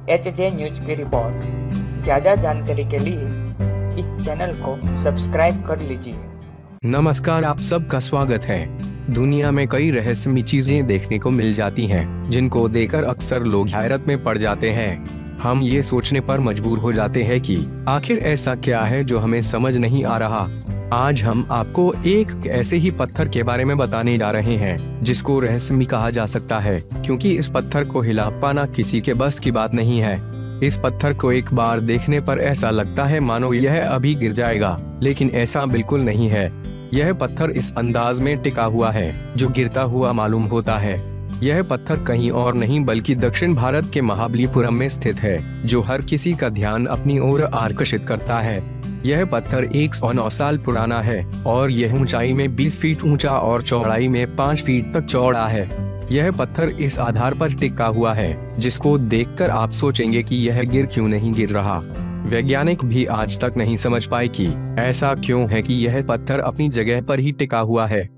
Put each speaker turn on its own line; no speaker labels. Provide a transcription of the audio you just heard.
HJ news की report. ज़्यादा जानकारी के लिए इस चैनल को सब्सक्राइब कर लीजिए।
नमस्कार, आप सबका स्वागत है। दुनिया में कई रहस्यमयी चीजें देखने को मिल जाती हैं, जिनको देखकर अक्सर लोग हैरत में पड़ जाते हैं। हम ये सोचने पर मजबूर हो जाते हैं कि आखिर ऐसा क्या है जो हमें समझ नहीं आ रहा। आज हम आपको एक ऐसे ही पत्थर के बारे में बताने जा रहे हैं जिसको रहस्यमयी कहा जा सकता है, क्योंकि इस पत्थर को हिला पाना किसी के बस की बात नहीं है। इस पत्थर को एक बार देखने पर ऐसा लगता है मानो यह अभी गिर जाएगा, लेकिन ऐसा बिल्कुल नहीं है। यह पत्थर इस अंदाज में टिका हुआ है जो गिरता हुआ मालूम होता है। यह पत्थर कहीं और नहीं बल्कि दक्षिण भारत के महाबलीपुरम में स्थित है, जो हर किसी का ध्यान अपनी ओर आकर्षित करता है। यह पत्थर 109 साल पुराना है और यह ऊंचाई में 20 फीट ऊंचा और चौड़ाई में 5 फीट तक चौड़ा है। यह पत्थर इस आधार पर टिका हुआ है जिसको देखकर आप सोचेंगे कि यह गिर क्यों नहीं गिर रहा। वैज्ञानिक भी आज तक नहीं समझ पाए कि ऐसा क्यों है कि यह पत्थर अपनी जगह पर ही टिका हुआ है।